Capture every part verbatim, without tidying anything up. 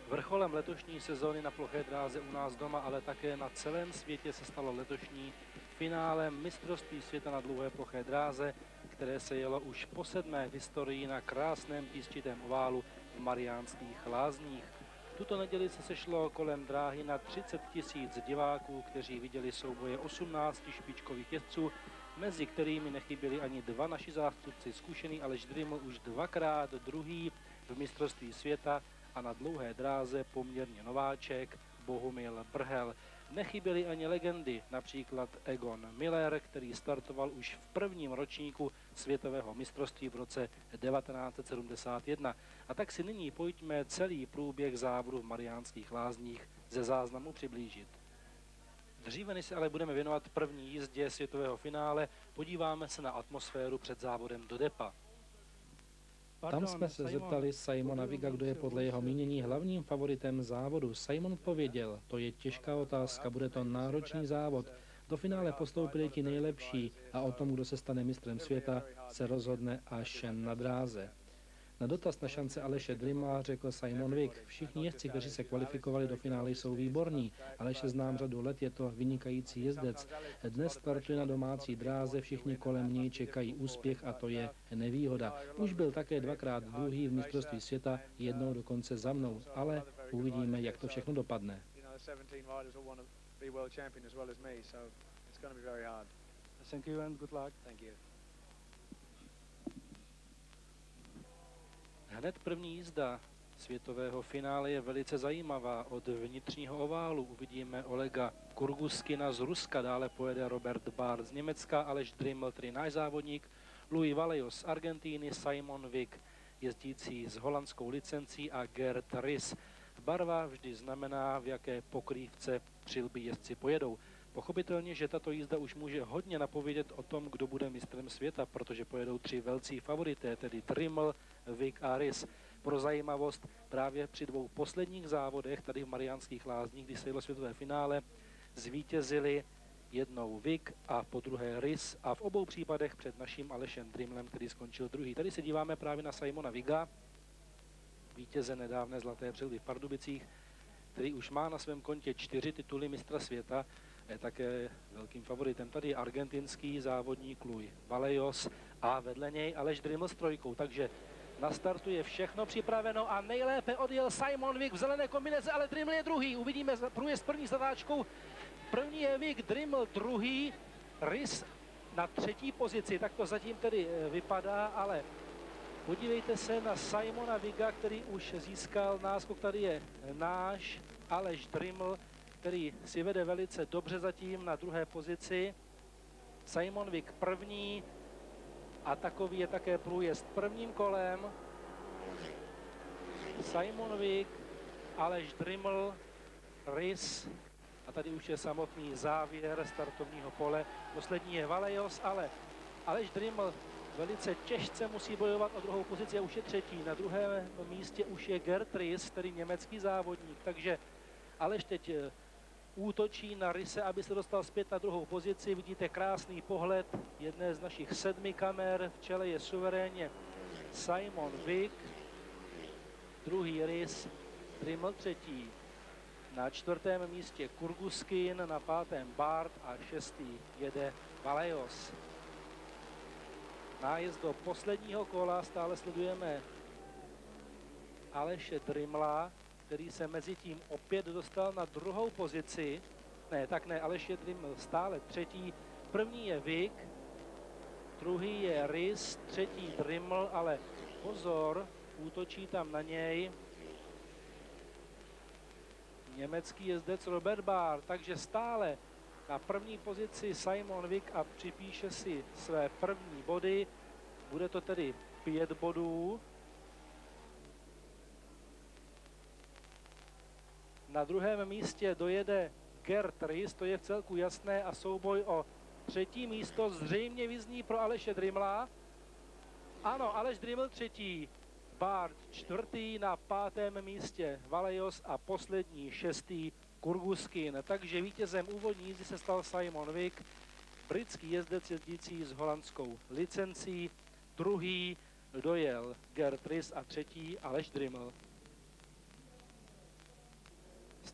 Vrcholem letošní sezóny na ploché dráze u nás doma, ale také na celém světě se stalo letošní finále mistrovství světa na dlouhé ploché dráze, které se jelo už po sedmé v historii na krásném písčitém oválu v Mariánských Lázních. Tuto neděli se sešlo kolem dráhy na třicet tisíc diváků, kteří viděli souboje osmnácti špičkových jezdců, mezi kterými nechyběli ani dva naši zástupci. Zkušený Aleš Dryml už dvakrát druhý v mistrovství světa a na dlouhé dráze poměrně nováček Bohumil Brhel. Nechyběly ani legendy, například Egon Miller, který startoval už v prvním ročníku světového mistrovství v roce devatenáct set sedmdesát jedna. A tak si nyní pojďme celý průběh závodu v Mariánských Lázních ze záznamu přiblížit. Dříve než se ale budeme věnovat první jízdě světového finále, podíváme se na atmosféru před závodem do depa. Tam jsme se zeptali Simona Vigga, kdo je podle jeho mínění hlavním favoritem závodu. Simon odpověděl, to je těžká otázka, bude to náročný závod. Do finále postoupili ti nejlepší a o tom, kdo se stane mistrem světa, se rozhodne až na dráze. Na dotaz na šance Aleše Drymla řekl Simon Vigg, všichni jezdci, kteří se kvalifikovali do finále, jsou výborní. Aleše znám řadu let, je to vynikající jezdec. Dnes startuje na domácí dráze, všichni kolem něj čekají úspěch a to je nevýhoda. Už byl také dvakrát druhý v mistrovství světa, jednou dokonce za mnou, ale uvidíme, jak to všechno dopadne. Thank you and good luck. Thank you. Hned první jízda světového finále je velice zajímavá. Od vnitřního oválu uvidíme Olega Kurguskina z Ruska, dále pojede Robert Bart z Německa, Aleš Dryml, tedy náš závodník, Louis Vallejo z Argentíny, Simon Vigg, jezdící s holandskou licencí, a Gert Riss. Barva vždy znamená, v jaké pokrývce přilby jezdci pojedou. Pochopitelně, že tato jízda už může hodně napovědět o tom, kdo bude mistrem světa, protože pojedou tři velcí favorité, tedy Dryml, Vigg a Riss. Pro zajímavost, právě při dvou posledních závodech tady v Mariánských Lázních, kdy se jelo světové finále, zvítězili jednou Vigg a po druhé Riss a v obou případech před naším Alešem Drymlem, který skončil druhý. Tady se díváme právě na Simona Vigga, vítěze nedávné zlaté přilby v Pardubicích, který už má na svém kontě čtyři tituly mistra světa. Je také velkým favoritem. Tady je argentinský závodník Louis Vallejo a vedle něj Aleš Dryml s trojkou. Takže na startu je všechno připraveno a nejlépe odjel Simon Vigg v zelené kombinezi, ale Dryml je druhý. Uvidíme průjezd první zatáčkou. První je Vigg, Dryml druhý, Riss na třetí pozici. Tak to zatím tedy vypadá, ale podívejte se na Simona Vigga, který už získal náskok. Tady je náš Aleš Dryml, který si vede velice dobře zatím na druhé pozici. Simon Vigg první a takový je také průjezd prvním kolem. Simon Vigg, Aleš Dryml, Riss a tady už je samotný závěr startovního pole. Poslední je Vallejo, ale Aleš Dryml velice těžce musí bojovat o druhou pozici a už je třetí. Na druhém místě už je Gert Riss, tedy německý závodník, takže Aleš teď útočí na Risse, aby se dostal zpět na druhou pozici. Vidíte krásný pohled jedné z našich sedmi kamer. V čele je suverénně Simon Vigg, druhý Riss, Dryml třetí. Na čtvrtém místě Kurguskin, na pátém Bart a šestý jede Vallejo. Nájezd do posledního kola stále sledujeme Aleše Drymla, který se mezi tím opět dostal na druhou pozici. Ne, tak ne, Aleš Dryml stále třetí. První je Vigg, druhý je Riss, třetí Dryml, ale pozor, útočí tam na něj německý jezdec Robert Bart, takže stále na první pozici Simon Vigg a připíše si své první body. Bude to tedy pět bodů. Na druhém místě dojede Gert Riss, to je v celku jasné, a souboj o třetí místo zřejmě vyzní pro Aleše Drymla. Ano, Aleš Dryml třetí, Bart čtvrtý, na pátém místě Vallejo a poslední šestý Kurguskin. Takže vítězem úvodní jízdy se stal Simon Vigg, britský jezdec jezdící s holandskou licencí. Druhý dojel Gert Riss a třetí Aleš Dryml.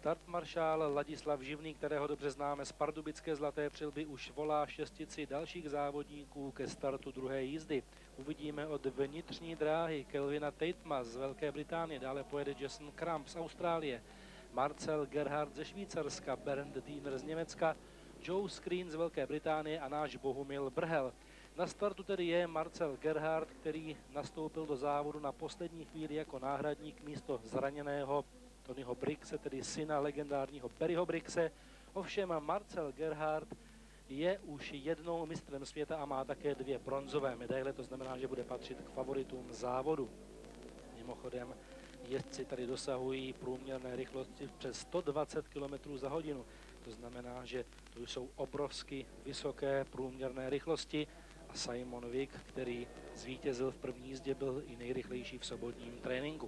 Startmaršál Ladislav Živný, kterého dobře známe z pardubické Zlaté přilby, už volá šestici dalších závodníků ke startu druhé jízdy. Uvidíme od vnitřní dráhy Kelvina Tatema z Velké Británie, dále pojede Jason Kramp z Austrálie, Marcel Gerhardt ze Švýcarska, Bernd Diener z Německa, Joe Screen z Velké Británie a náš Bohumil Brhel. Na startu tedy je Marcel Gerhardt, který nastoupil do závodu na poslední chvíli jako náhradník místo zraněného Tonyho Brixe, tedy syna legendárního Barryho Brixe. Ovšem Marcel Gerhardt je už jednou mistrem světa a má také dvě bronzové medaile, to znamená, že bude patřit k favoritům závodu. Mimochodem, jezdci tady dosahují průměrné rychlosti přes sto dvacet kilometrů za hodinu. To znamená, že to jsou obrovsky vysoké průměrné rychlosti a Simon Wick, který zvítězil v první jízdě, byl i nejrychlejší v sobotním tréninku.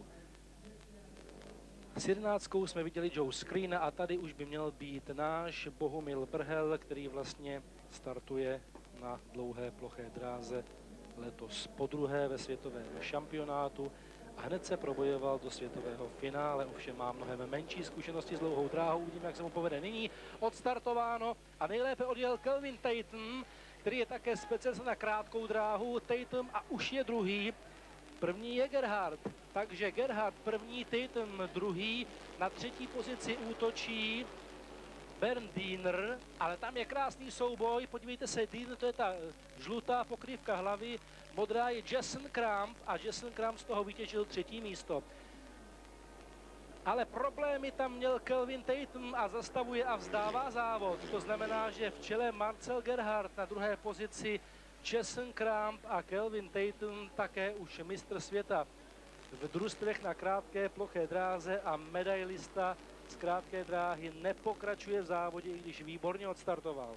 S jedenáctkou jsme viděli Joe Screena a tady už by měl být náš Bohumil Brhel, který vlastně startuje na dlouhé ploché dráze letos podruhé ve světovém šampionátu a hned se probojoval do světového finále, ovšem má mnohem menší zkušenosti s dlouhou dráhou. Uvidíme, jak se mu povede nyní. Odstartováno a nejlépe odjel Kelvin Tatem, který je také specialista na krátkou dráhu. Tatem a už je druhý. První je Gerhardt, takže Gerhardt první, Tatem druhý, na třetí pozici útočí Bernd Diener, ale tam je krásný souboj, podívejte se, Diener, to je ta žlutá pokrývka hlavy, modrá je Jason Kramp a Jason Kramp z toho vytěžil třetí místo. Ale problémy tam měl Kelvin Tatem a zastavuje a vzdává závod, to znamená, že v čele Marcel Gerhardt, na druhé pozici Jason Kramp a Kelvin Tatem, také už mistr světa v družstvech na krátké ploché dráze a medailista z krátké dráhy, nepokračuje v závodě, i když výborně odstartoval.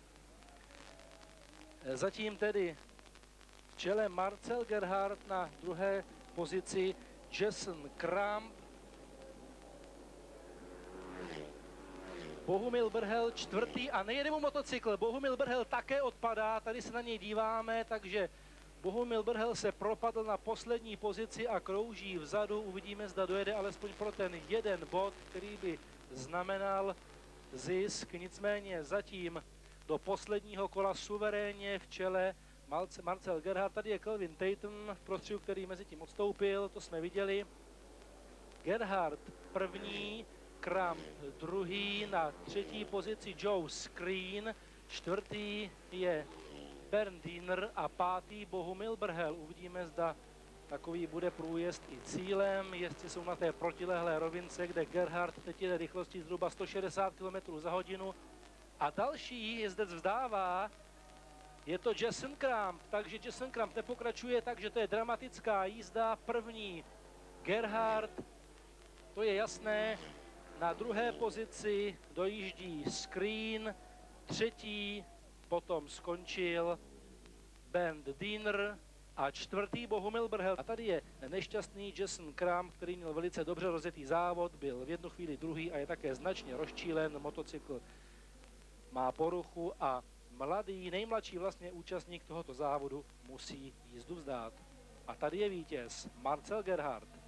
Zatím tedy v čele Marcel Gerhardt, na druhé pozici Jason Kramp, Bohumil Brhel čtvrtý a nejede mu motocykl. Bohumil Brhel také odpadá, tady se na něj díváme, takže Bohumil Brhel se propadl na poslední pozici a krouží vzadu. Uvidíme, zda dojede alespoň pro ten jeden bod, který by znamenal zisk. Nicméně zatím do posledního kola suverénně v čele Marcel Gerhardt. Tady je Kelvin Tatem v prostředu, který mezi tím odstoupil, to jsme viděli. Gerhardt první, Kramp druhý, na třetí pozici Joe Screen, čtvrtý je Bernd Diener a pátý Bohumil Brhel. Uvidíme, zda takový bude průjezd i cílem. Jezdci jsou na té protilehlé rovince, kde Gerhardt teď jede rychlostí zhruba sto šedesát kilometrů za hodinu. A další jezdec vzdává, je to Jason Kramp, takže Jason Kramp nepokračuje, takže to je dramatická jízda. První Gerhardt, to je jasné. Na druhé pozici dojíždí Screen, třetí potom skončil Bernd Diener a čtvrtý Bohumil Brhel. A tady je nešťastný Jason Kramp, který měl velice dobře rozjetý závod, byl v jednu chvíli druhý a je také značně rozčílen. Motocykl má poruchu a mladý, nejmladší vlastně účastník tohoto závodu musí jízdu vzdát. A tady je vítěz Marcel Gerhardt.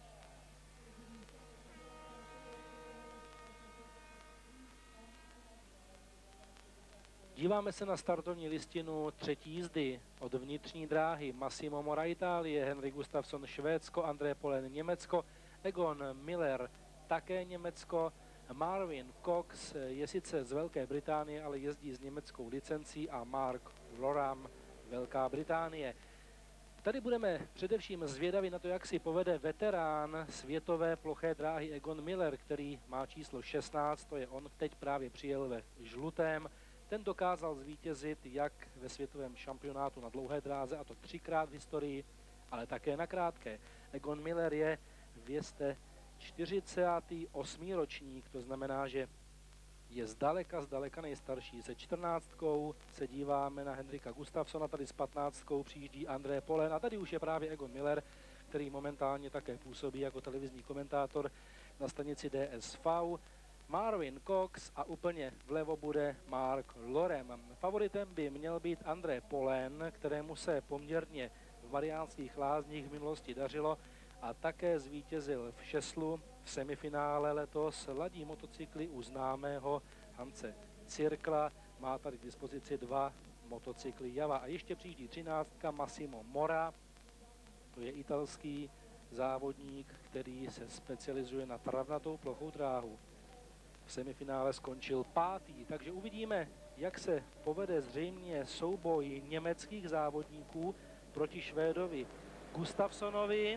Díváme se na startovní listinu třetí jízdy od vnitřní dráhy. Massimo Mora Itálie, Henry Gustafsson Švédsko, André Polen Německo, Egon Miller také Německo, Marvin Cox je sice z Velké Británie, ale jezdí s německou licencí a Mark Loram Velká Británie. Tady budeme především zvědaví na to, jak si povede veterán světové ploché dráhy Egon Miller, který má číslo šestnáct, to je on, teď právě přijel ve žlutém. Ten dokázal zvítězit jak ve světovém šampionátu na dlouhé dráze, a to třikrát v historii, ale také na krátké. Egon Miller je vězte čtyřicátý osmý ročník, to znamená, že je zdaleka, zdaleka nejstarší. Se čtrnáctkou se díváme na Henrika Gustafssona, tady s patnáctkou přijíždí André Polen a tady už je právě Egon Miller, který momentálně také působí jako televizní komentátor na stanici D S V. Marvin Cox a úplně vlevo bude Mark Lorem. Favoritem by měl být André Polen, kterému se poměrně v Mariánských Lázních v minulosti dařilo a také zvítězil v šeslu. V semifinále letos ladí motocykly u známého Hance Cirkla. Má tady k dispozici dva motocykly Java. A ještě přijíždí třináctka Massimo Mora. To je italský závodník, který se specializuje na travnatou plochou dráhu. V semifinále skončil pátý, takže uvidíme, jak se povede zřejmě souboj německých závodníků proti Švédovi Gustafsonovi.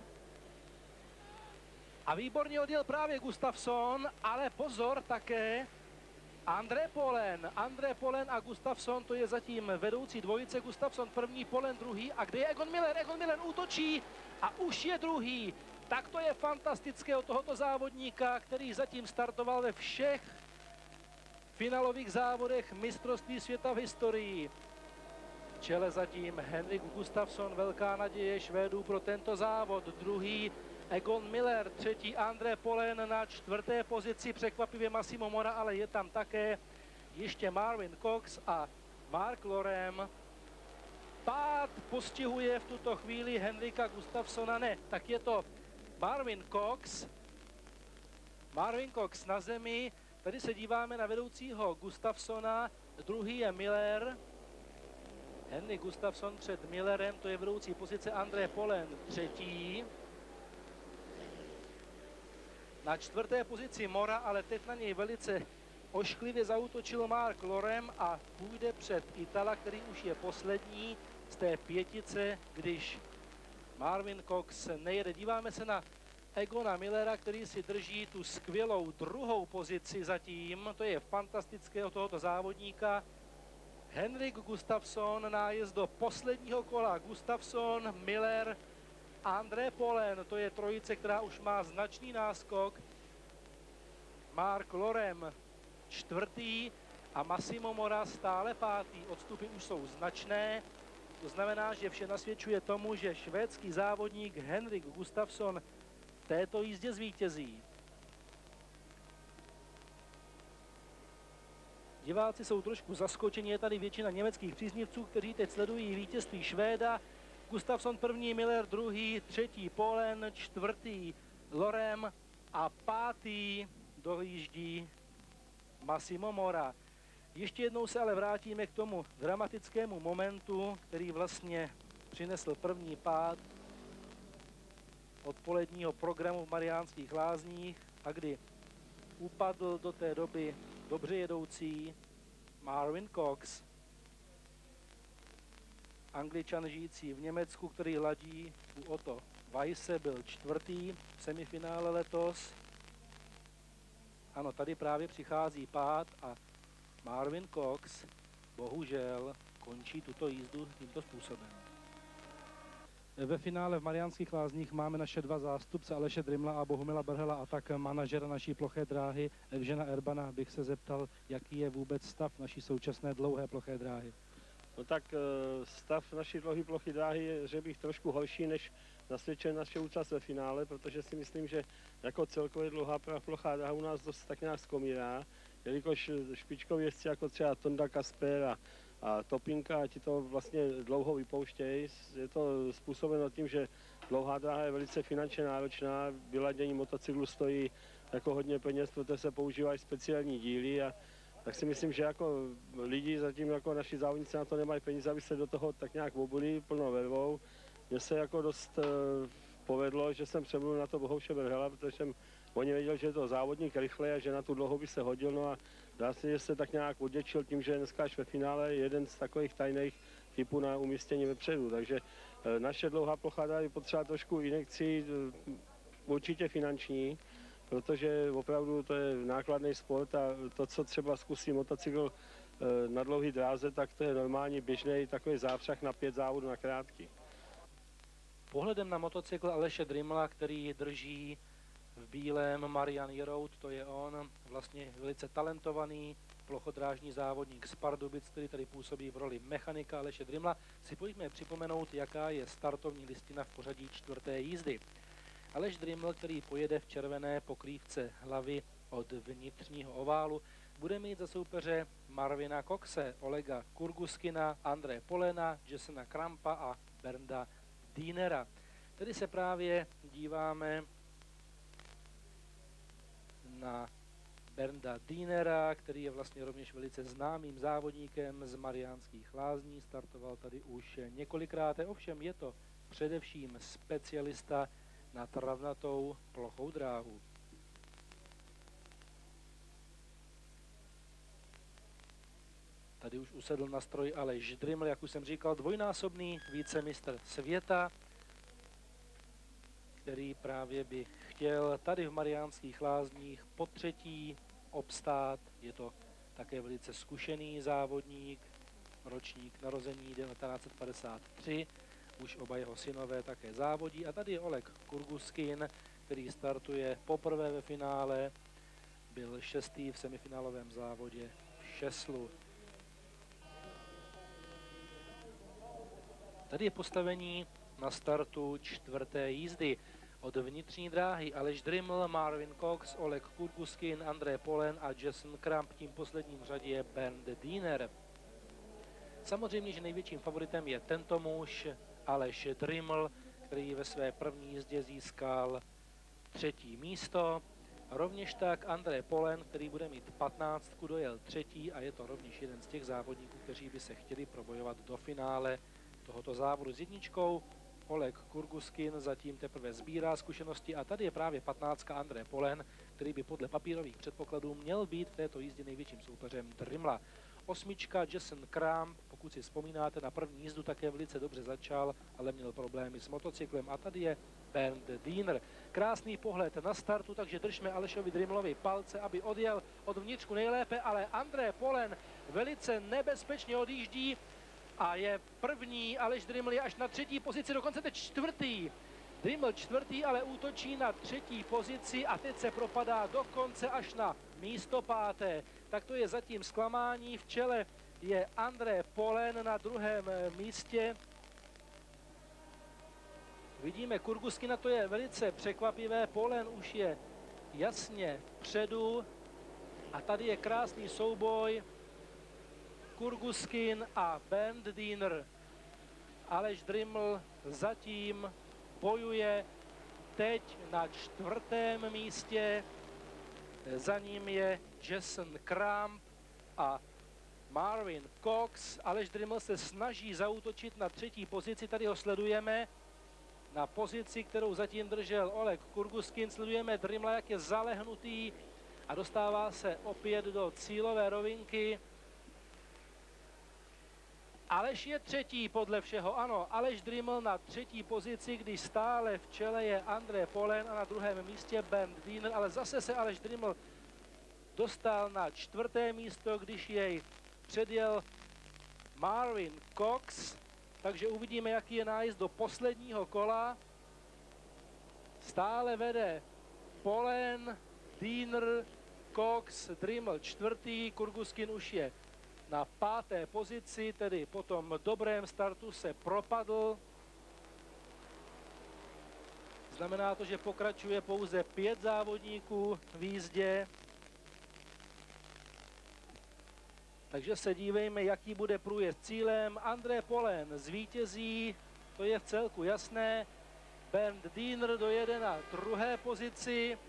A výborně odjel právě Gustafson, ale pozor také André Polen. André Polen a Gustafson, to je zatím vedoucí dvojice. Gustafson první, Polen druhý. A kde je Egon Miller? Egon Miller útočí a už je druhý. Tak to je fantastické od tohoto závodníka, který zatím startoval ve všech finálových závodech mistrovství světa v historii. V čele zatím Henrik Gustafson, velká naděje Švédů pro tento závod. Druhý Egon Miller, třetí André Polen, na čtvrté pozici překvapivě Massimo Mora, ale je tam také ještě Marvin Cox a Mark Lorem. Pád postihuje v tuto chvíli Henrika Gustafsona, ne, tak je to Marvin Cox. Marvin Cox na zemi, tady se díváme na vedoucího Gustafsona, druhý je Miller. Henrik Gustafson před Millerem, to je vedoucí pozice André Polen, třetí. Na čtvrté pozici Mora, ale teď na něj velice ošklivě zaútočil Mark Lorem a půjde před Itala, který už je poslední z té pětice, když Marvin Cox nejede. Díváme se na Egona Millera, který si drží tu skvělou druhou pozici zatím. To je fantastické od tohoto závodníka. Henrik Gustafson, nájezd do posledního kola. Gustafson, Miller, André Polen, to je trojice, která už má značný náskok. Mark Lorem čtvrtý a Massimo Mora stále pátý. Odstupy už jsou značné. To znamená, že vše nasvědčuje tomu, že švédský závodník Henrik Gustafson v této jízdě zvítězí. Diváci jsou trošku zaskočeni, je tady většina německých příznivců, kteří teď sledují vítězství Švéda. Gustafson první, Miller druhý, třetí Polen, čtvrtý Lorem a pátý dojíždí Massimo Mora. Ještě jednou se ale vrátíme k tomu dramatickému momentu, který vlastně přinesl první pád odpoledního programu v Mariánských Lázních a kdy upadl do té doby dobře jedoucí Marvin Cox, Angličan žijící v Německu, který ladí u Otto Weisse, byl čtvrtý v semifinále letos. Ano, tady právě přichází pád a Marvin Cox bohužel končí tuto jízdu tímto způsobem. Ve finále v Mariánských Lázních máme naše dva zástupce, Aleše Drymla a Bohumila Brhela, a tak manažera naší ploché dráhy Evžena Erbana. Bych se zeptal, jaký je vůbec stav naší současné dlouhé ploché dráhy. No tak stav naší dlouhé plochy dráhy je, že bych trošku horší, než nasvědčuje naše účast ve finále, protože si myslím, že jako celkově dlouhá plochá dráha u nás dost tak nějak zkomírá, jelikož špičkoví jezdci jako třeba Tonda Kasper a, a Topinka, ti to vlastně dlouho vypouštějí. Je to způsobeno tím, že dlouhá dráha je velice finančně náročná, vyladění motocyklu stojí jako hodně peněz, protože se používají speciální díly, a tak si myslím, že jako lidi zatím jako naši závodníci na to nemají peníze, aby se do toho tak nějak obuli plnou vervou. Mně se jako dost uh, povedlo, že jsem přemluvil na to Bohouše Brhela, protože jsem o ně věděl, že je to závodník rychle a že na tu dlouhou by se hodil. No a dá se, že se tak nějak odděčil tím, že dneska až ve finále je jeden z takových tajných typů na umístění vepředu. Takže uh, naše dlouhá plocha je potřeba trošku injekcí, uh, určitě finanční, protože opravdu to je nákladný sport a to, co třeba zkusí motocykl na dlouhý dráze, tak to je normálně běžný takový zápřah na pět závodů na krátký. Pohledem na motocykl Aleše Drymla, který drží v bílém Marian Jerout, to je on, vlastně velice talentovaný plochodrážní závodník z Pardubic, který tady působí v roli mechanika Aleše Drymla, si pojďme připomenout, jaká je startovní listina v pořadí čtvrté jízdy. Aleš Dryml, který pojede v červené pokrývce hlavy od vnitřního oválu, bude mít za soupeře Marvina Coxe, Olega Kurguskina, André Polena, Jasona Krampa a Bernda Dienera. Tedy se právě díváme na Bernda Dienera, který je vlastně rovněž velice známým závodníkem z Mariánských Lázní. Startoval tady už několikrát, ovšem je to především specialista na travnatou plochou dráhu. Tady už usedl na stroj Aleš Dryml, jak už jsem říkal, dvojnásobný vícemistr světa, který právě by chtěl tady v Mariánských Lázních po třetí obstát. Je to také velice zkušený závodník, ročník narození devatenáct set padesát tři. Už oba jeho synové také závodí. A tady je Oleg Kurguskin, který startuje poprvé ve finále. Byl šestý v semifinálovém závodě v šeslu. Tady je postavení na startu čtvrté jízdy. Od vnitřní dráhy Aleš Dryml, Marvin Cox, Oleg Kurguskin, André Polen a Jason Kramp. Tím posledním v řadě je Bernd Diener. Samozřejmě, že největším favoritem je tento muž, Aleš Dryml, který ve své první jízdě získal třetí místo. Rovněž tak André Polen, který bude mít patnáctku, dojel třetí a je to rovněž jeden z těch závodníků, kteří by se chtěli probojovat do finále tohoto závodu s jedničkou. Oleg Kurguskin zatím teprve sbírá zkušenosti a tady je právě patnáctka André Polen, který by podle papírových předpokladů měl být v této jízdě největším soupeřem Drymla. Osmička Jason Kramp, pokud si vzpomínáte, na první jízdu také velice dobře začal, ale měl problémy s motocyklem. A tady je Bernd Diener. Krásný pohled na startu, takže držme Alešovi Drymlovi palce, aby odjel od vnitřku nejlépe, ale André Polen velice nebezpečně odjíždí a je první. Aleš Dryml je až na třetí pozici, dokonce teď čtvrtý. Dryml čtvrtý, ale útočí na třetí pozici a teď se propadá dokonce až na místo páté. Tak to je zatím zklamání. V čele je André Polen na druhém místě. Vidíme Kurguskina, to je velice překvapivé. Polen už je jasně vpředu a tady je krásný souboj. Kurguskin a Bernd Diener. Aleš Dryml zatím bojuje teď na čtvrtém místě. Za ním je Jason Kramp a Marvin Cox. Aleš Dryml se snaží zaútočit na třetí pozici, tady ho sledujeme. Na pozici, kterou zatím držel Oleg Kurguskin, sledujeme Drymla, jak je zalehnutý a dostává se opět do cílové rovinky. Aleš je třetí podle všeho, ano, Aleš Dryml na třetí pozici, když stále v čele je André Polen a na druhém místě Bernd Diener, ale zase se Aleš Dryml dostal na čtvrté místo, když jej předjel Marvin Cox, takže uvidíme, jaký je nájezd do posledního kola. Stále vede Polen, Diener, Cox, Dryml čtvrtý, Kurguskin už je na páté pozici, tedy po tom dobrém startu se propadl. Znamená to, že pokračuje pouze pět závodníků v jízdě. Takže se dívejme, jaký bude průjezd cílem. André Polen zvítězí, to je v celku jasné. Bernd Diener dojede na druhé pozici.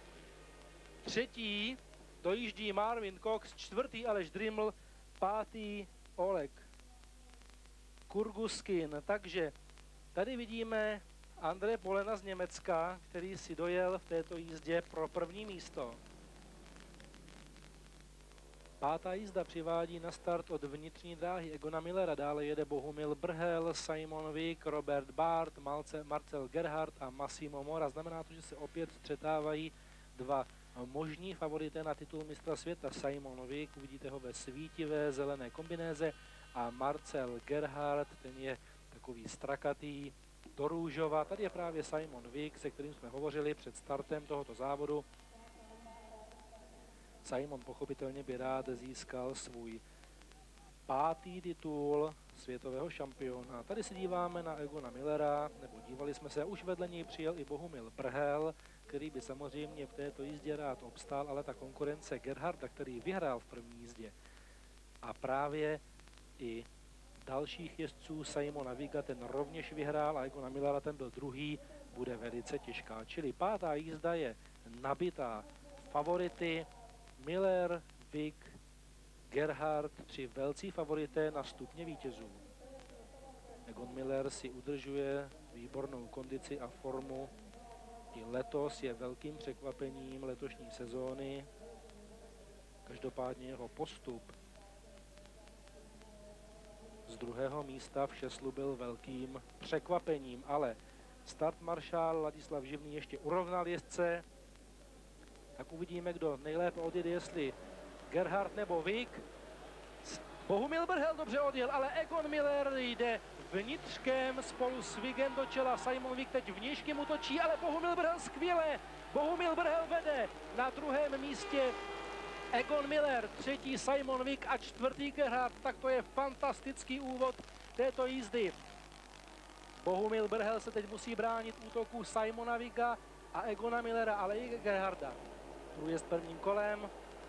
Třetí dojíždí Marvin Cox, čtvrtý Aleš Dryml, pátý Oleg Kurguskin. Takže tady vidíme André Polena z Německa, který si dojel v této jízdě pro první místo. Pátá jízda přivádí na start od vnitřní dráhy Egona Millera. Dále jede Bohumil Brhel, Simon Wick, Robert Barth, Marcel Gerhardt a Massimo Mora. Znamená to, že se opět střetávají dva možní favorité na titul mistra světa. Simon Wick, uvidíte ho ve svítivé zelené kombinéze, a Marcel Gerhardt, ten je takový strakatý do růžova. Tady je právě Simon Wick, se kterým jsme hovořili před startem tohoto závodu. Simon pochopitelně by rád získal svůj pátý titul světového šampiona. Tady se díváme na Egona Millera, nebo dívali jsme se, už vedle něj přijel i Bohumil Brhel, který by samozřejmě v této jízdě rád obstál, ale ta konkurence Gerharda, který vyhrál v první jízdě, a právě i dalších jezdců. Simona Vigga, ten rovněž vyhrál, a Egona Millera, ten byl druhý, bude velice těžká. Čili pátá jízda je nabitá favority. Miller, Vigg, Gerhard, tři velcí favorité na stupně vítězů. Egon Miller si udržuje výbornou kondici a formu. I letos je velkým překvapením letošní sezóny. Každopádně jeho postup z druhého místa v šeslu byl velkým překvapením, ale start maršál Ladislav Živný ještě urovnal jezdce. Tak uvidíme, kdo nejlépe odjede, jestli Gerhard nebo Vigg. Bohumil Brhel dobře odjel, ale Egon Miller jde vnitřkem spolu s Viggem do čela. Simon Vigg teď vnějškem útočí, ale Bohumil Brhel skvěle. Bohumil Brhel vede na druhém místě Egon Miller, třetí Simon Vigg a čtvrtý Gerhard. Tak to je fantastický úvod této jízdy. Bohumil Brhel se teď musí bránit útoku Simona Vigga a Egona Millera, ale i Gerharda. Průjezd prvním kolem.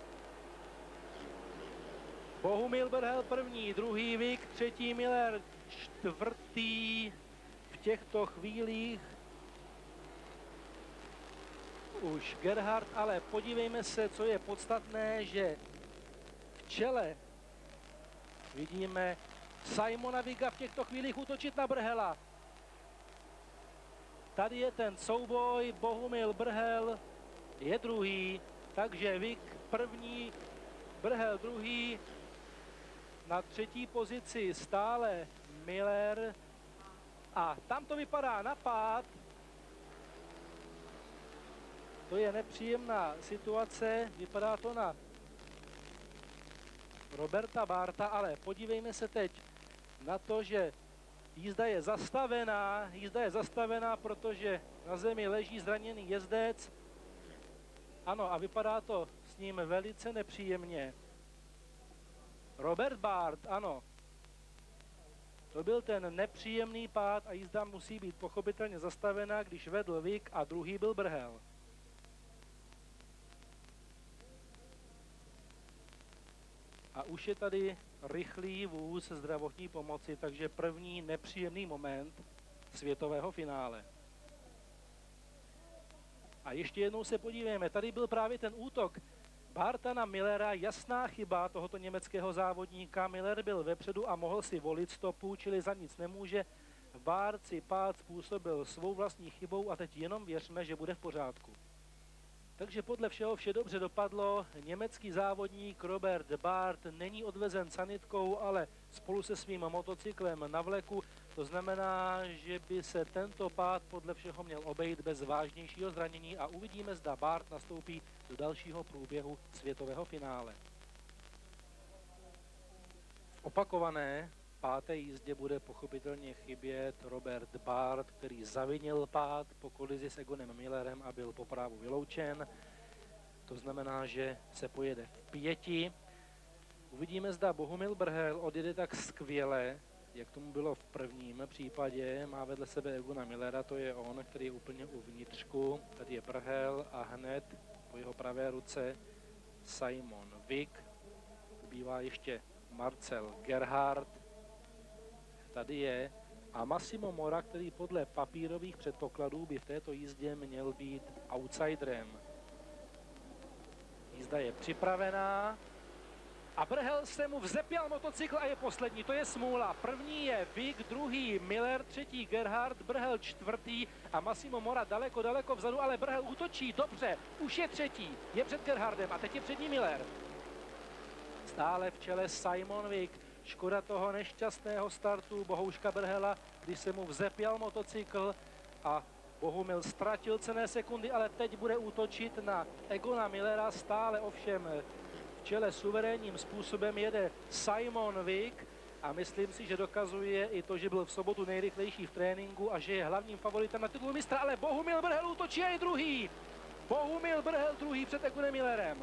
Bohumil Brhel první, druhý Vigg, třetí Miller, čtvrtý v těchto chvílích už Gerhard, ale podívejme se, co je podstatné, že v čele vidíme Simona Vigga v těchto chvílích útočit na Brhela. Tady je ten souboj, Bohumil Brhel je druhý, takže Vigg první, Brhel druhý, na třetí pozici stále Miller a tam to vypadá na pád. To je nepříjemná situace, vypadá to na Roberta Barta, ale podívejme se teď na to, že jízda je zastavená, jízda je zastavená, protože na zemi leží zraněný jezdec. Ano, a vypadá to s ním velice nepříjemně. Robert Bart, ano. To byl ten nepříjemný pád a jízda musí být pochopitelně zastavená, když vedl Vigg a druhý byl Brhel. A už je tady rychlý vůz zdravotní pomoci, takže první nepříjemný moment světového finále. A ještě jednou se podívejme, tady byl právě ten útok Barta na Millera, jasná chyba tohoto německého závodníka. Miller byl vepředu a mohl si volit stopu, čili za nic nemůže. Bart si pád způsobil svou vlastní chybou a teď jenom věřme, že bude v pořádku. Takže podle všeho vše dobře dopadlo. Německý závodník Robert Bart není odvezen sanitkou, ale spolu se svým motocyklem na vleku. To znamená, že by se tento pád podle všeho měl obejít bez vážnějšího zranění a uvidíme, zda Bart nastoupí do dalšího průběhu světového finále. V opakované páté jízdě bude pochopitelně chybět Robert Bart, který zavinil pád po kolizi s Egonem Millerem a byl po právu vyloučen. To znamená, že se pojede v pěti. Uvidíme, zda Bohumil Brhel odjede tak skvěle, jak tomu bylo v prvním případě. Má vedle sebe Egona Millera, to je on, který je úplně uvnitřku. Tady je Brhel a hned po jeho pravé ruce Simon Vigg. Bývá ještě Marcel Gerhard. Tady je a Massimo Mora, který podle papírových předpokladů by v této jízdě měl být outsiderem. Jízda je připravená a Brhel se mu vzepěl motocykl a je poslední, to je smůla. První je Vigg, druhý Miller, třetí Gerhard, Brhel čtvrtý a Massimo Mora daleko, daleko vzadu, ale Brhel útočí, dobře, už je třetí, je před Gerhardem a teď je před ním Miller. Stále v čele Simon Vigg. Škoda toho nešťastného startu Bohouška Brhela, když se mu vzepěl motocykl a Bohumil ztratil cenné sekundy, ale teď bude útočit na Egona Millera. Stále ovšem v čele suverénním způsobem jede Simon Vigg a myslím si, že dokazuje i to, že byl v sobotu nejrychlejší v tréninku a že je hlavním favoritem na titul mistra, ale Bohumil Brhel útočí a je druhý. Bohumil Brhel druhý před Egonem Millerem.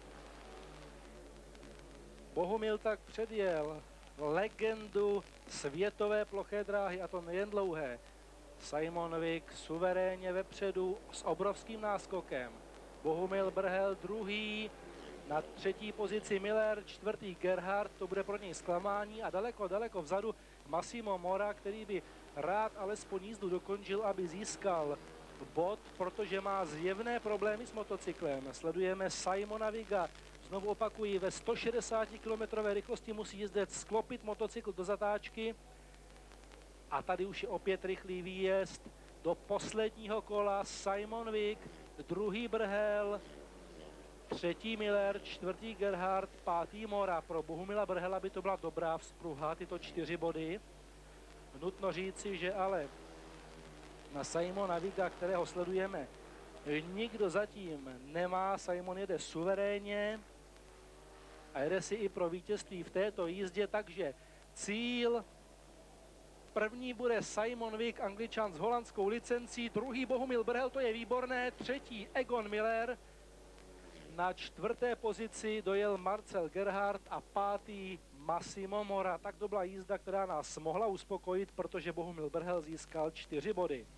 Bohumil tak předjel legendu světové ploché dráhy, a to nejen dlouhé. Simon Vigg suverénně vepředu s obrovským náskokem. Bohumil Brhel druhý, na třetí pozici Miller, čtvrtý Gerhard, to bude pro něj zklamání a daleko, daleko vzadu Massimo Mora, který by rád alespoň jízdu dokončil, aby získal bod, protože má zjevné problémy s motocyklem. Sledujeme Simona Vigga. Znovu opakuji, ve sto šedesát kilometrové rychlosti musí jezdec sklopit motocykl do zatáčky. A tady už je opět rychlý výjezd do posledního kola. Simon Vigg, druhý Brhel, třetí Miller, čtvrtý Gerhard, pátý Mora. Pro Bohumila Brhela by to byla dobrá vzpruha, tyto čtyři body. Nutno říci, že ale na Simona Vigga, kterého sledujeme, nikdo zatím nemá. Simon jede suverénně a jede si i pro vítězství v této jízdě, takže cíl první bude Simon Vigg, Angličan s holandskou licencí, druhý Bohumil Brhel, to je výborné, třetí Egon Miller, na čtvrté pozici dojel Marcel Gerhard a pátý Massimo Mora. Tak to byla jízda, která nás mohla uspokojit, protože Bohumil Brhel získal čtyři body.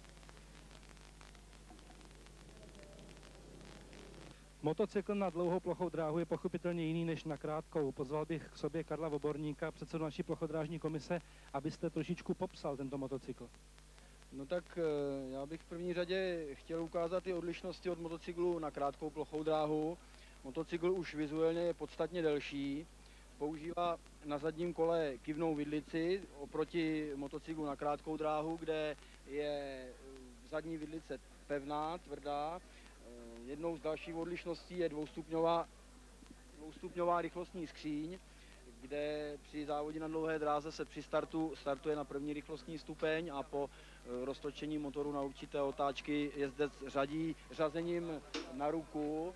Motocykl na dlouhou plochou dráhu je pochopitelně jiný než na krátkou. Pozval bych k sobě Karla Voborníka, předsedu naší plochodrážní komise, abyste trošičku popsal tento motocykl. No tak já bych v první řadě chtěl ukázat ty odlišnosti od motocyklu na krátkou plochou dráhu. Motocykl už vizuálně je podstatně delší, používá na zadním kole kivnou vidlici oproti motocyklu na krátkou dráhu, kde je zadní vidlice pevná, tvrdá. Jednou z dalších odlišností je dvoustupňová, dvoustupňová rychlostní skříň, kde při závodě na dlouhé dráze se při startu startuje na první rychlostní stupeň a po roztočení motoru na určité otáčky jezdec řadí řazením na ruku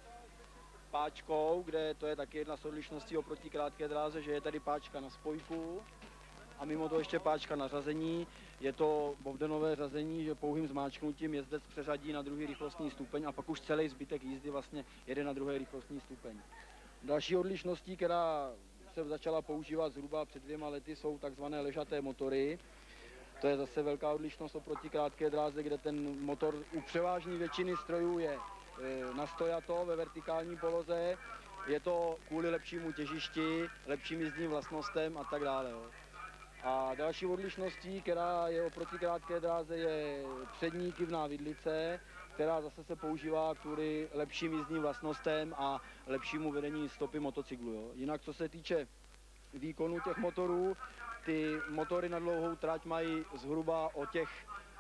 páčkou, kde to je taky jedna z odlišností oproti krátké dráze, že je tady páčka na spojku a mimo to ještě páčka na řazení. Je to bovdenové řazení, že pouhým zmáčknutím jezdec přeřadí na druhý rychlostní stupeň a pak už celý zbytek jízdy vlastně jede na druhý rychlostní stupeň. Další odlišností, která se začala používat zhruba před dvěma lety, jsou takzvané ležaté motory. To je zase velká odlišnost oproti krátké dráze, kde ten motor u převážné většiny strojů je nastojato ve vertikální poloze. Je to kvůli lepšímu těžišti, lepším jízdním vlastnostem a tak dále. Jo. A další odlišností, která je oproti krátké dráze, je přední kivná vidlice, která zase se používá kvůli lepším jízdním vlastnostem a lepšímu vedení stopy motocyklu. Jo. Jinak co se týče výkonu těch motorů, ty motory na dlouhou trať mají zhruba o těch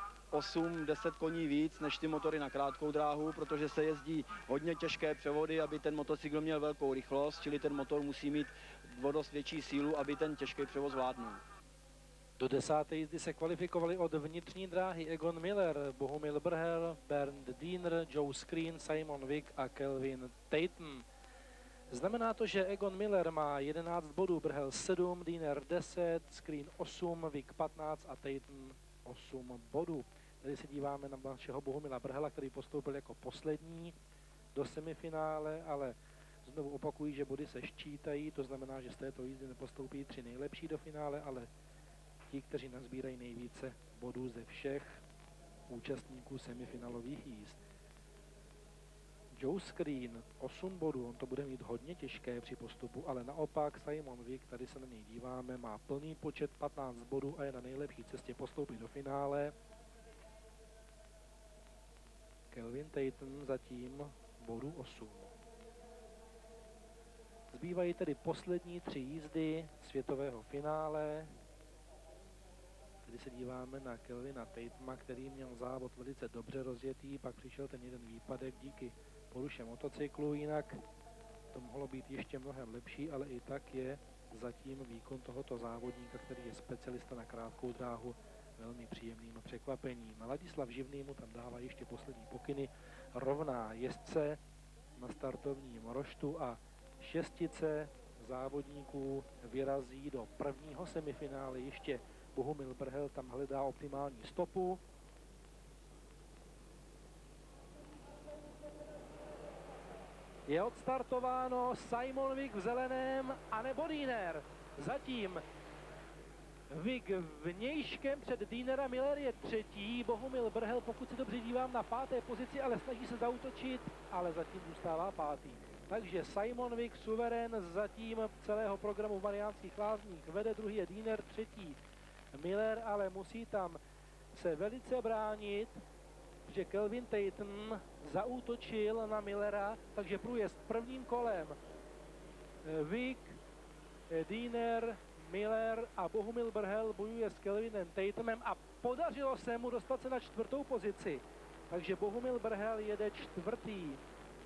osm deset koní víc než ty motory na krátkou dráhu, protože se jezdí hodně těžké převody, aby ten motocykl měl velkou rychlost, čili ten motor musí mít o dost větší sílu, aby ten těžký převoz zvládnul. Do desáté jízdy se kvalifikovali od vnitřní dráhy Egon Miller, Bohumil Brhel, Bernd Diener, Joe Screen, Simon Vigg a Kelvin Tatum. Znamená to, že Egon Miller má jedenáct bodů, Brhel sedm, Diener deset, Screen osm, Vigg patnáct a Tatum osm bodů. Tady se díváme na našeho Bohumila Brhela, který postoupil jako poslední do semifinále, ale znovu opakují, že body se ščítají, to znamená, že z této jízdy nepostoupí tři nejlepší do finále, ale ti, kteří nazbírají nejvíce bodů ze všech účastníků semifinálových jízd. Joe Screen osm bodů, on to bude mít hodně těžké při postupu, ale naopak Simon Vigg, tady se na něj díváme, má plný počet patnáct bodů a je na nejlepší cestě postoupit do finále. Kelvin Tatum zatím bodů osm. Zbývají tedy poslední tři jízdy světového finále. Tady se díváme na Kelvina Tatuma, který měl závod velice dobře rozjetý, pak přišel ten jeden výpadek díky poruše motocyklu, jinak to mohlo být ještě mnohem lepší, ale i tak je zatím výkon tohoto závodníka, který je specialista na krátkou dráhu, velmi příjemným překvapením. Ladislav Živný mu tam dává ještě poslední pokyny, rovná jezdce na startovním roštu a šestice závodníků vyrazí do prvního semifinále. Ještě Bohumil Brhel tam hledá optimální stopu. Je odstartováno, Simon Vigg v zeleném, anebo Diener. Zatím Vigg vnějškem před Dienera, Miller je třetí, Bohumil Brhel, pokud si dobře dívám, na páté pozici, ale snaží se zaútočit, ale zatím zůstává pátý. Takže Simon Vigg, suverén zatím celého programu v Mariánských Lázních, vede, druhý je Diener, třetí Miller, ale musí tam se velice bránit, že Kelvin Tatum zaútočil na Millera, takže průjezd prvním kolem. Vick, Diener, Miller a Bohumil Brhel bojuje s Kelvinem Tatumem a podařilo se mu dostat se na čtvrtou pozici. Takže Bohumil Brhel jede čtvrtý.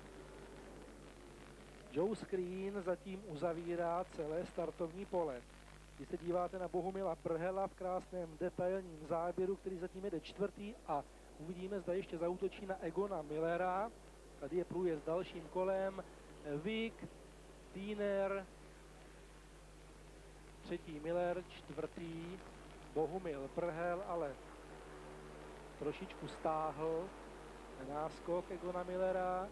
Joe Screen zatím uzavírá celé startovní pole. Když se díváte na Bohumila Brhela v krásném detailním záběru, který zatím jede čtvrtý a uvidíme, zda ještě zaútočí na Egona Millera. Tady je průjezd dalším kolem. Vick, Diener, třetí Miller, čtvrtý Bohumil Brhel, ale trošičku stáhl náskok Egona Millera.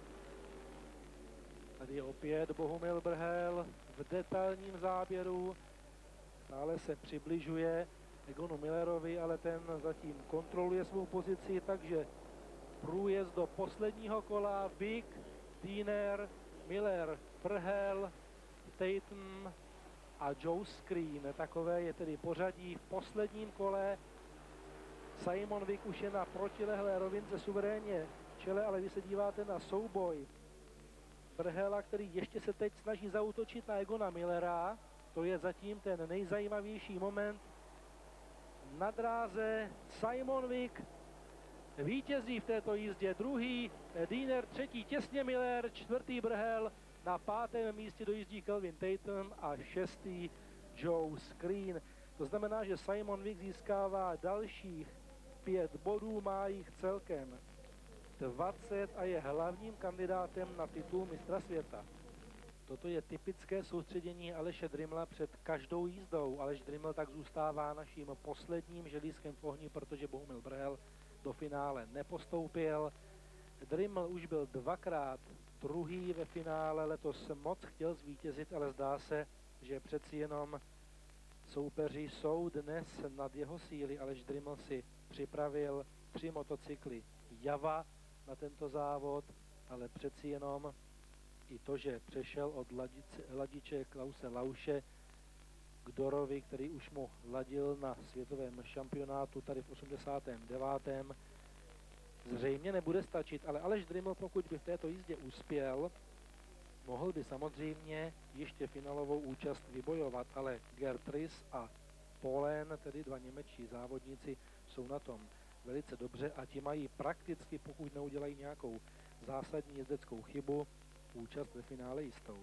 Tady je opět Bohumil Brhel v detailním záběru. Stále se přibližuje Egonu Millerovi, ale ten zatím kontroluje svou pozici, takže průjezd do posledního kola. Vick, Diener, Miller, Brhel, Tatum a Joe Screen. Takové je tedy pořadí v posledním kole. Simon Vick už je na protilehlé rovince suverénně v čele, ale když se díváte na souboj Brhela, který ještě se teď snaží zaútočit na Egona Millera, to je zatím ten nejzajímavější moment na dráze. Simon Vick vítězí v této jízdě, druhý Diener, třetí těsně Miller, čtvrtý Brhel, na pátém místě dojíždí Kelvin Tatum a šestý Joe Screen. To znamená, že Simon Vick získává dalších pět bodů, má jich celkem dvacet a je hlavním kandidátem na titul mistra světa. Toto je typické soustředění Aleše Drymla před každou jízdou. Aleš Dryml tak zůstává naším posledním želízkem v ohni, protože Bohumil Brhel do finále nepostoupil. Dryml už byl dvakrát druhý ve finále, letos moc chtěl zvítězit, ale zdá se, že přeci jenom soupeři jsou dnes nad jeho síly. Aleš Dryml si připravil tři motocykly Java na tento závod, ale přeci jenom i to, že přešel od ladice, ladiče Klause Lauše k Dorovi, který už mu ladil na světovém šampionátu tady v osmdesátém devátém zřejmě nebude stačit, ale Aleš Dryml, pokud by v této jízdě uspěl, mohl by samozřejmě ještě finálovou účast vybojovat, ale Gerd Riss a Polen, tedy dva němečtí závodníci, jsou na tom velice dobře a ti mají prakticky, pokud neudělají nějakou zásadní jezdeckou chybu, účast ve finále jistou.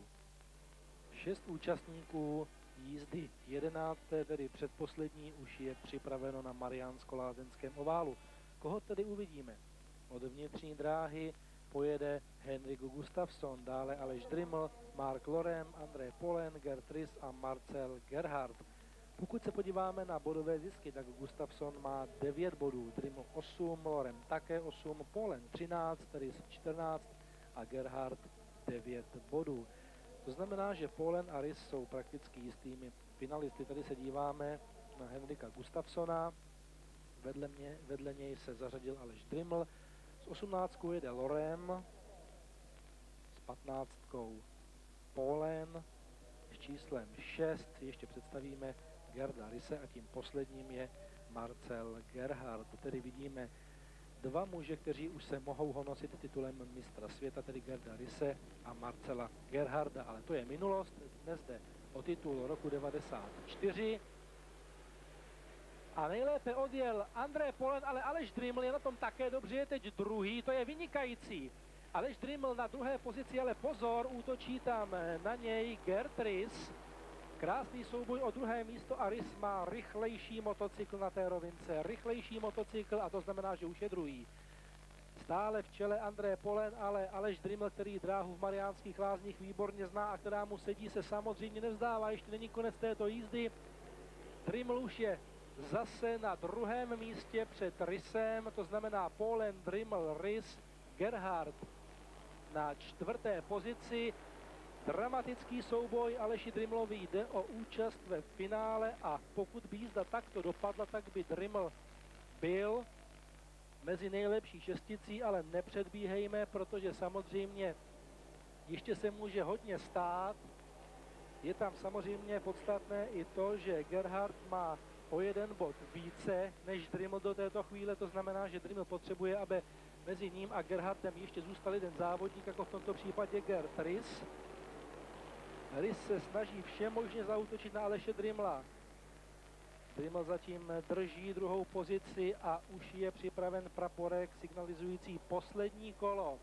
Šest účastníků jízdy jedenácté, tedy předposlední, už je připraveno na Mariánsko-Lázeňském oválu. Koho tedy uvidíme? Od vnitřní dráhy pojede Henrik Gustafsson, dále Aleš Dryml, Mark Lorem, André Polen, Gerd Riss a Marcel Gerhardt. Pokud se podíváme na bodové zisky, tak Gustafsson má devět bodů, Dryml osm, Lorem také osm, Polen třináct, Riss čtrnáct a Gerhardt devět bodů. To znamená, že Polen a Riss jsou prakticky jistými finalisty. Tady se díváme na Henrika Gustafssona, vedle, mě, vedle něj se zařadil Aleš Dryml, s osmnáctkou jede Lorem, s patnáctkou Polen, s číslem šest ještě představíme Gerda Risse a tím posledním je Marcel Gerhardt. Tedy vidíme dva muže, kteří už se mohou honosit titulem mistra světa, tedy Gerda Risse a Marcela Gerharda, ale to je minulost. Dnes jde o titul roku devadesát čtyři. A nejlépe odjel André Polen, ale Aleš Dryml je na tom také dobře, je teď druhý, to je vynikající. Aleš Dryml na druhé pozici, ale pozor, útočí tam na něj Gerd Riss. Krásný souboj o druhé místo a Riss má rychlejší motocykl na té rovince, rychlejší motocykl a to znamená, že už je druhý. Stále v čele André Polen, ale Aleš Dryml, který dráhu v Mariánských Lázních výborně zná a která mu sedí, se samozřejmě nevzdává, ještě není konec této jízdy. Dryml už je zase na druhém místě před Rissem, to znamená Polen, Dryml, Riss, Gerhardt na čtvrté pozici. Dramatický souboj Aleši Drymlovi, jde o účast ve finále a pokud by jízda takto dopadla, tak by Dryml byl mezi nejlepší šesticí, ale nepředbíhejme, protože samozřejmě ještě se může hodně stát. Je tam samozřejmě podstatné i to, že Gerhardt má o jeden bod více než Dryml do této chvíle, to znamená, že Dryml potřebuje, aby mezi ním a Gerhardem ještě zůstal jeden závodník, jako v tomto případě Gerd Riss. Riss se snaží všemožně zaútočit na Aleše Drymla. Dryml zatím drží druhou pozici a už je připraven praporek signalizující poslední kolo.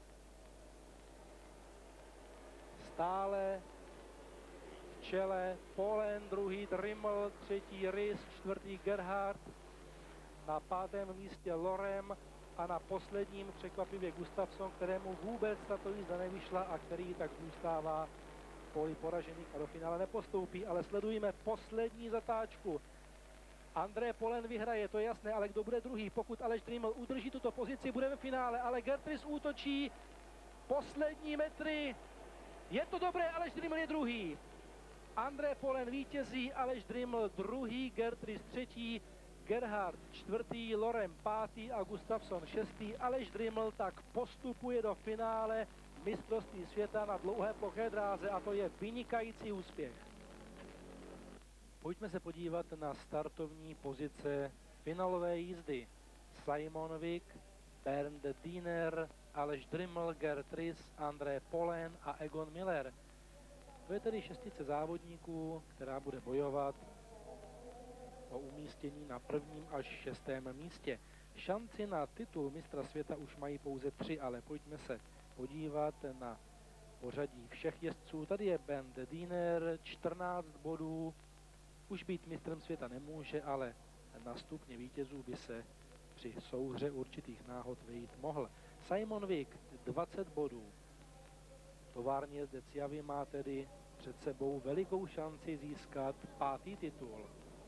Stále v čele Polen, druhý Dryml, třetí Riss, čtvrtý Gerhard, na pátém místě Lorem a na posledním překvapivě Gustafsson, kterému vůbec tato jízda nevyšla a který tak zůstává v poli poražených a do finále nepostoupí. Ale sledujeme poslední zatáčku. André Polen vyhraje, to je jasné, ale kdo bude druhý? Pokud Aleš Dryml udrží tuto pozici, bude ve finále, ale Gerd Riss útočí. Poslední metry. Je to dobré, Aleš Dryml je druhý. André Polen vítězí, Aleš Dryml druhý, Gerd Riss třetí, Gerhard čtvrtý, Lorem pátý a Gustafsson šestý. Aleš Dryml tak postupuje do finále mistrovství světa na dlouhé ploché dráze a to je vynikající úspěch. Pojďme se podívat na startovní pozice finálové jízdy. Simon Vik, Bernd Diener, Aleš Dryml, Gerd Riss, André Polen a Egon Miller. To je tedy šestice závodníků, která bude bojovat o umístění na prvním až šestém místě. Šanci na titul mistra světa už mají pouze tři, ale pojďme se podívat na pořadí všech jezdců. Tady je Bernd Diener, čtrnáct bodů. Už být mistrem světa nemůže, ale na stupně vítězů by se při souhře určitých náhod vejít mohl. Simon Vik, dvacet bodů. Tovární jezdec Javi má tedy před sebou velikou šanci získat pátý titul.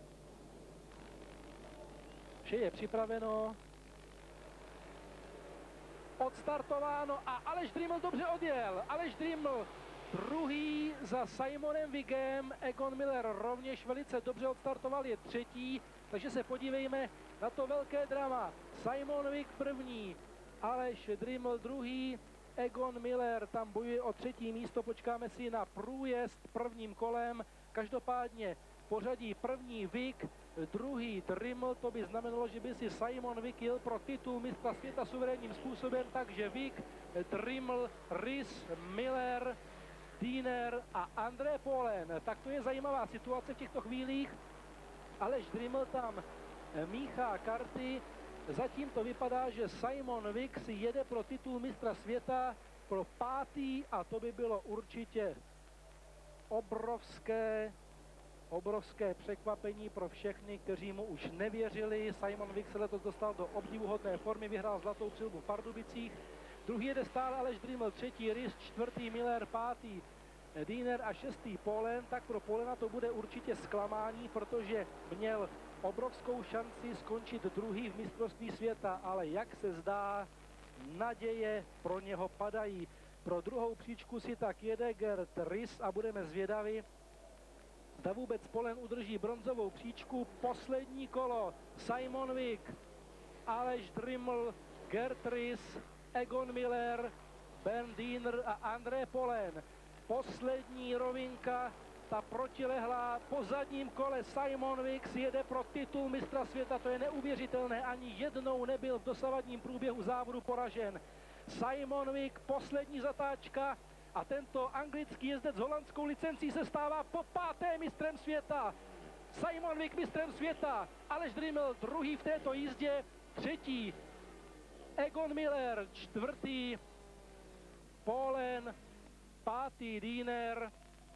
Vše je připraveno. Odstartováno a Aleš Dryml dobře odjel. Aleš Dryml druhý za Simonem Vigem, Egon Miller rovněž velice dobře odstartoval, je třetí, takže se podívejme na to velké drama. Simon Vig první, Aleš Dryml druhý, Egon Miller tam bojuje o třetí místo, počkáme si na průjezd prvním kolem. Každopádně pořadí první Vig, druhý Dryml, to by znamenalo, že by si Simon Vig jel pro titul mistra světa suverénním způsobem, takže Vig, Dryml, Riss, Miller, Diener a André Polen. Tak to je zajímavá situace v těchto chvílích. Aleš Dryml tam míchá karty. Zatím to vypadá, že Simon Vig si jede pro titul mistra světa pro pátý a to by bylo určitě obrovské, obrovské překvapení pro všechny, kteří mu už nevěřili. Simon Vig se letos dostal do obdivuhodné formy, vyhrál zlatou přilbu v Pardubicích. Druhý jede stále Aleš Dryml, třetí Riss, čtvrtý Miller, pátý Diener a šestý Polen. Tak pro Polena to bude určitě zklamání, protože měl obrovskou šanci skončit druhý v mistrovství světa, ale jak se zdá, naděje pro něho padají. Pro druhou příčku si tak jede Gerd Riss a budeme zvědaví, zda vůbec Polen udrží bronzovou příčku. Poslední kolo, Simon Vig, Aleš Dryml, Gerd Riss, Egon Miller, Bernd Diener a André Polen. Poslední rovinka, ta protilehlá, po zadním kole Simon Vig si jede pro titul mistra světa, to je neuvěřitelné, ani jednou nebyl v dosavadním průběhu závodu poražen. Simon Vig, poslední zatáčka a tento anglický jezdec s holandskou licencí se stává po páté mistrem světa. Simon Vig mistrem světa, Aleš Dryml druhý v této jízdě, třetí Egon Miller, čtvrtý Polen, pátý Diener.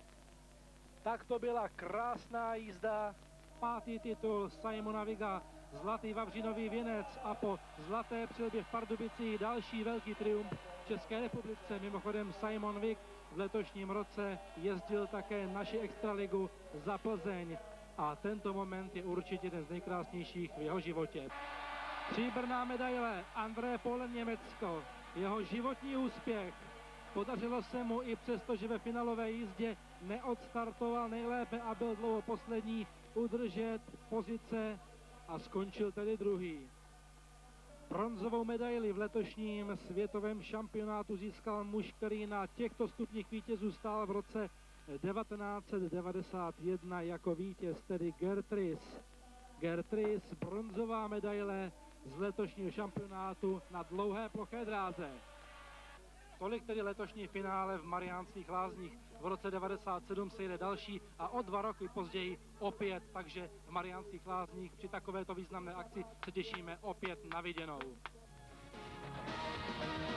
Tak to byla krásná jízda. Pátý titul Simona Viga, zlatý vavřinový věnec a po zlaté přilbě v Pardubicích další velký triumf v České republice. Mimochodem Simon Vig v letošním roce jezdil také naši extraligu za Plzeň a tento moment je určitě jeden z nejkrásnějších v jeho životě. Stříbrná medaile, André Polen, Německo, jeho životní úspěch. Podařilo se mu i přesto, že ve finálové jízdě neodstartoval nejlépe a byl dlouho poslední, udržet pozice a skončil tedy druhý. Bronzovou medaili v letošním světovém šampionátu získal muž, který na těchto stupních vítězů stál v roce devatenáct set devadesát jedna jako vítěz, tedy Gerd Riss. Gertrys, bronzová medaile z letošního šampionátu na dlouhé ploché dráze. Tolik tedy letošní finále v Mariánských Lázních. V roce devadesát sedm se jede další a o dva roky později opět, takže v Mariánských Lázních při takovéto významné akci se těšíme opět na viděnou.